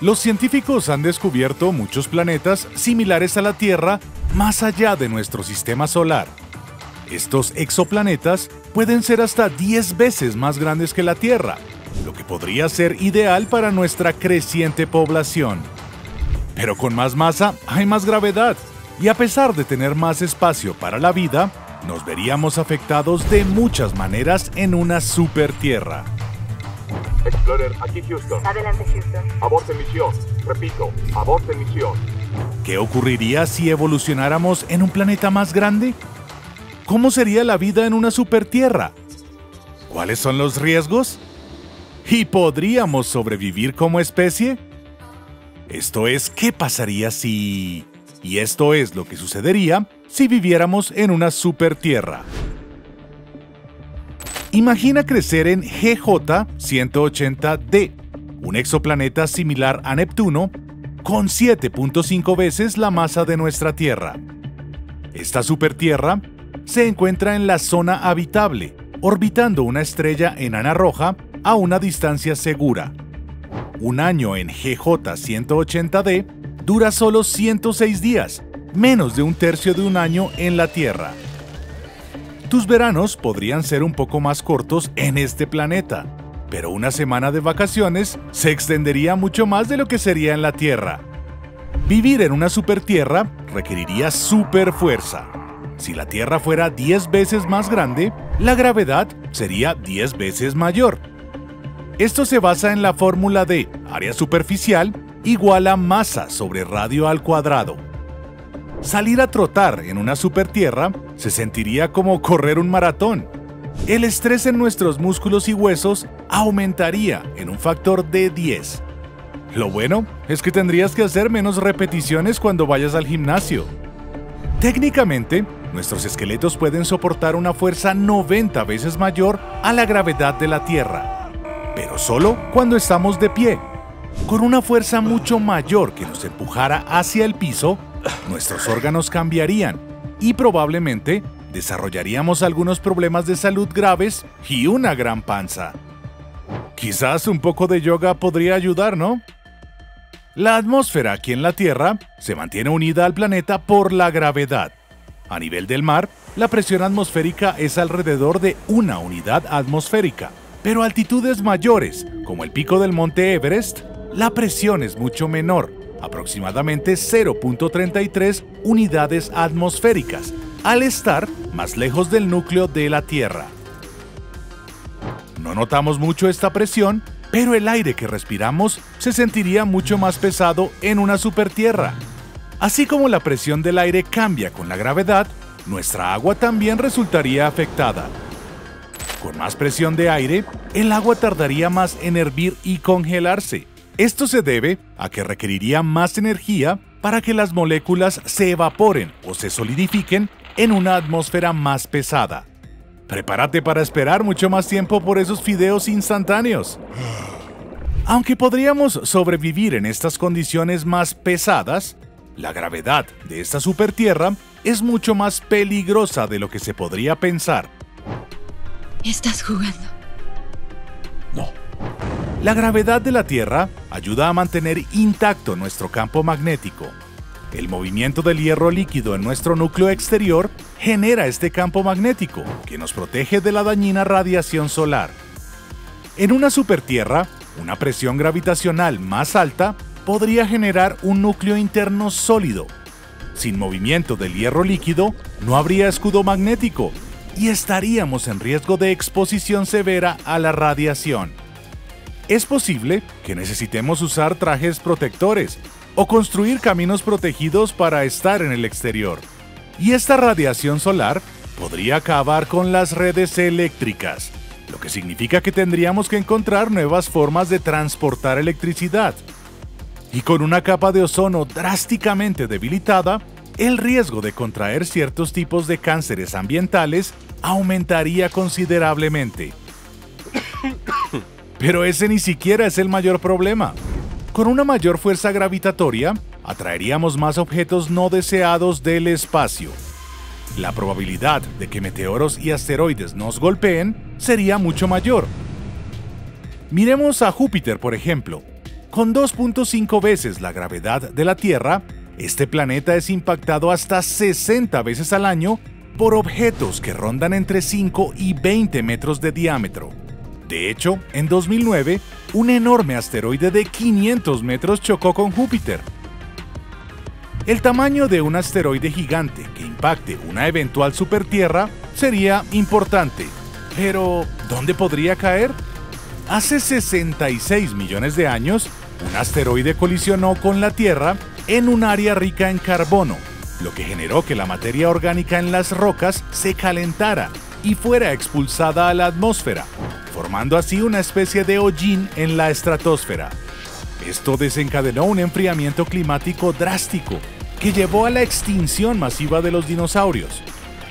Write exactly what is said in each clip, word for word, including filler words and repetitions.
Los científicos han descubierto muchos planetas similares a la Tierra más allá de nuestro sistema solar. Estos exoplanetas pueden ser hasta diez veces más grandes que la Tierra, lo que podría ser ideal para nuestra creciente población. Pero con más masa hay más gravedad, y a pesar de tener más espacio para la vida, nos veríamos afectados de muchas maneras en una super Tierra. Explorer, aquí Houston. Adelante, Houston. Aborte misión. Repito, aborte misión. ¿Qué ocurriría si evolucionáramos en un planeta más grande? ¿Cómo sería la vida en una supertierra? ¿Cuáles son los riesgos? ¿Y podríamos sobrevivir como especie? Esto es, ¿qué pasaría si...? Y esto es lo que sucedería si viviéramos en una supertierra. Imagina crecer en G J ciento ochenta d, un exoplaneta similar a Neptuno, con siete punto cinco veces la masa de nuestra Tierra. Esta supertierra se encuentra en la zona habitable, orbitando una estrella enana roja a una distancia segura. Un año en G J ciento ochenta d dura solo ciento seis días, menos de un tercio de un año en la Tierra. Tus veranos podrían ser un poco más cortos en este planeta, pero una semana de vacaciones se extendería mucho más de lo que sería en la Tierra. Vivir en una supertierra requeriría superfuerza. Si la Tierra fuera diez veces más grande, la gravedad sería diez veces mayor. Esto se basa en la fórmula de área superficial igual a masa sobre radio al cuadrado. Salir a trotar en una supertierra se sentiría como correr un maratón. El estrés en nuestros músculos y huesos aumentaría en un factor de diez. Lo bueno es que tendrías que hacer menos repeticiones cuando vayas al gimnasio. Técnicamente, nuestros esqueletos pueden soportar una fuerza noventa veces mayor a la gravedad de la Tierra, pero solo cuando estamos de pie. Con una fuerza mucho mayor que nos empujara hacia el piso, nuestros órganos cambiarían y probablemente desarrollaríamos algunos problemas de salud graves y una gran panza. Quizás un poco de yoga podría ayudar, ¿no? La atmósfera aquí en la Tierra se mantiene unida al planeta por la gravedad. A nivel del mar, la presión atmosférica es alrededor de una unidad atmosférica, pero a altitudes mayores, como el pico del monte Everest, la presión es mucho menor, aproximadamente cero punto treinta y tres unidades atmosféricas, al estar más lejos del núcleo de la Tierra. No notamos mucho esta presión, pero el aire que respiramos se sentiría mucho más pesado en una supertierra. Así como la presión del aire cambia con la gravedad, nuestra agua también resultaría afectada. Con más presión de aire, el agua tardaría más en hervir y congelarse. Esto se debe a que requeriría más energía para que las moléculas se evaporen o se solidifiquen en una atmósfera más pesada. Prepárate para esperar mucho más tiempo por esos fideos instantáneos. Aunque podríamos sobrevivir en estas condiciones más pesadas, la gravedad de esta supertierra es mucho más peligrosa de lo que se podría pensar. ¿Estás jugando? No. La gravedad de la Tierra ayuda a mantener intacto nuestro campo magnético. El movimiento del hierro líquido en nuestro núcleo exterior genera este campo magnético que nos protege de la dañina radiación solar. En una supertierra, una presión gravitacional más alta podría generar un núcleo interno sólido. Sin movimiento del hierro líquido, no habría escudo magnético y estaríamos en riesgo de exposición severa a la radiación. Es posible que necesitemos usar trajes protectores o construir caminos protegidos para estar en el exterior. Y esta radiación solar podría acabar con las redes eléctricas, lo que significa que tendríamos que encontrar nuevas formas de transportar electricidad. Y con una capa de ozono drásticamente debilitada, el riesgo de contraer ciertos tipos de cánceres ambientales aumentaría considerablemente. Pero ese ni siquiera es el mayor problema. Con una mayor fuerza gravitatoria, atraeríamos más objetos no deseados del espacio. La probabilidad de que meteoros y asteroides nos golpeen sería mucho mayor. Miremos a Júpiter, por ejemplo. Con dos punto cinco veces la gravedad de la Tierra, este planeta es impactado hasta sesenta veces al año por objetos que rondan entre cinco y veinte metros de diámetro. De hecho, en dos mil nueve, un enorme asteroide de quinientos metros chocó con Júpiter. El tamaño de un asteroide gigante que impacte una eventual supertierra sería importante, pero ¿dónde podría caer? Hace sesenta y seis millones de años, un asteroide colisionó con la Tierra en un área rica en carbono, lo que generó que la materia orgánica en las rocas se calentara y fuera expulsada a la atmósfera, formando así una especie de hollín en la estratosfera. Esto desencadenó un enfriamiento climático drástico que llevó a la extinción masiva de los dinosaurios.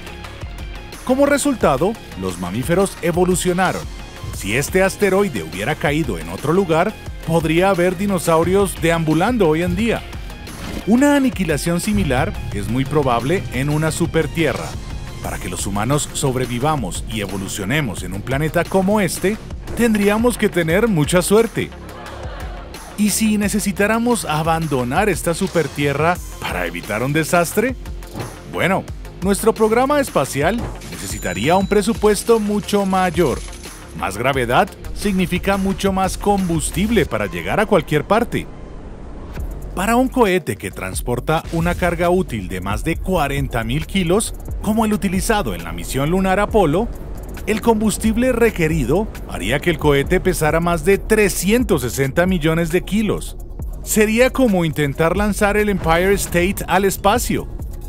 Como resultado, los mamíferos evolucionaron. Si este asteroide hubiera caído en otro lugar, podría haber dinosaurios deambulando hoy en día. Una aniquilación similar es muy probable en una supertierra. Para que los humanos sobrevivamos y evolucionemos en un planeta como este, tendríamos que tener mucha suerte. ¿Y si necesitáramos abandonar esta supertierra para evitar un desastre? Bueno, nuestro programa espacial necesitaría un presupuesto mucho mayor. Más gravedad significa mucho más combustible para llegar a cualquier parte. Para un cohete que transporta una carga útil de más de cuarenta mil kilos, como el utilizado en la misión lunar Apolo, el combustible requerido haría que el cohete pesara más de trescientos sesenta millones de kilos. Sería como intentar lanzar el Empire State al espacio.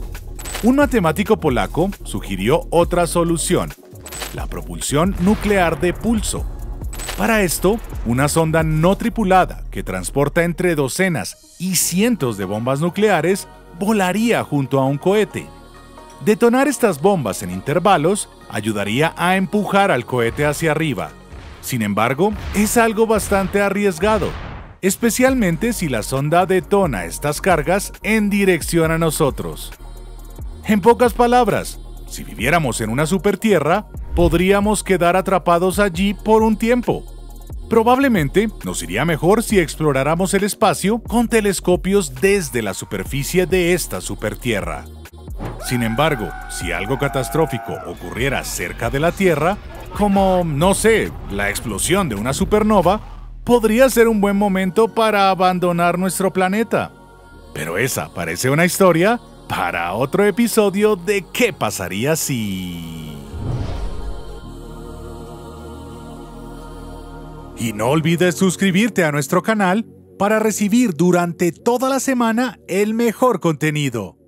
Un matemático polaco sugirió otra solución: la propulsión nuclear de pulso. Para esto, una sonda no tripulada que transporta entre docenas y cientos de bombas nucleares volaría junto a un cohete. Detonar estas bombas en intervalos ayudaría a empujar al cohete hacia arriba. Sin embargo, es algo bastante arriesgado, especialmente si la sonda detona estas cargas en dirección a nosotros. En pocas palabras, si viviéramos en una supertierra, podríamos quedar atrapados allí por un tiempo. Probablemente nos iría mejor si exploráramos el espacio con telescopios desde la superficie de esta supertierra. Sin embargo, si algo catastrófico ocurriera cerca de la Tierra, como, no sé, la explosión de una supernova, podría ser un buen momento para abandonar nuestro planeta. Pero esa parece una historia para otro episodio de ¿Qué pasaría si...? Y no olvides suscribirte a nuestro canal para recibir durante toda la semana el mejor contenido.